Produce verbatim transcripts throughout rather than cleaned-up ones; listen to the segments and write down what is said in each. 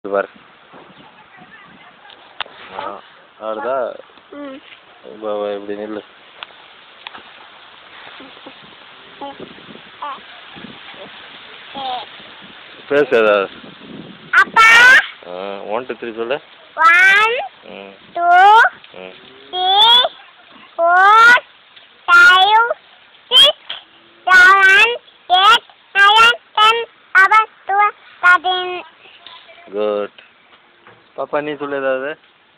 பாரு ஆடுதா இப்படி நில்லு பேசு ஏதாவது ஒன் டூ த்ரீ சொல்லு one two three four five six seven eight nine ten eleven twelve thirteen. Good. பாப்பா நீ சொல்லு ஏதாவது.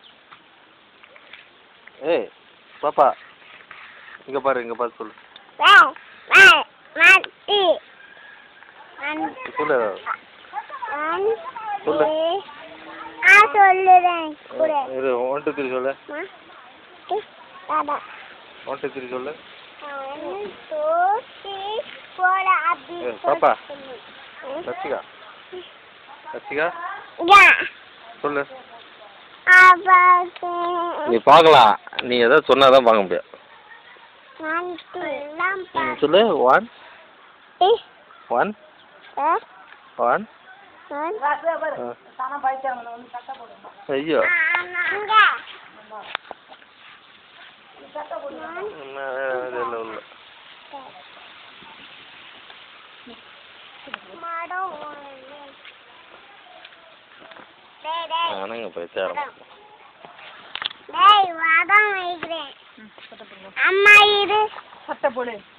ஏய் பாப்பா இங்க பாரு இங்க பார்த்து சொல்லு. சொல்லு சொல்லு. ஆ சொல்லுறேன். இரு ஒன் டூ த்ரீ சொல்லு. ஒன் டூ த்ரீ சொல்லு. ஒன் டூ த்ரீ ஃபோர் அப்படி பாப்பா சச்சிகா சச்சிகா சொல்லு. நீ பார்க்கலாம் நீ ஏதாவது சொன்னாதான் பார்க்க முடியும். சொல்லு ஒன் ஒன் ஒன் ஐயோ ஆனங்க போய் சேரம் அம்மா இது சட்டை போடு.